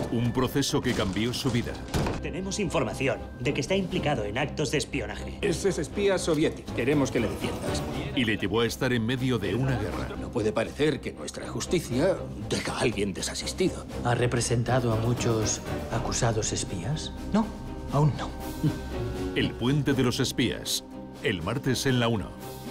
Un proceso que cambió su vida. Tenemos información de que está implicado en actos de espionaje. Ese es espía soviético. Queremos que le defiendas. Y le llevó a estar en medio de una guerra. No puede parecer que nuestra justicia deja a alguien desasistido. ¿Ha representado a muchos acusados espías? No, aún no. El puente de los espías. El martes en La 1.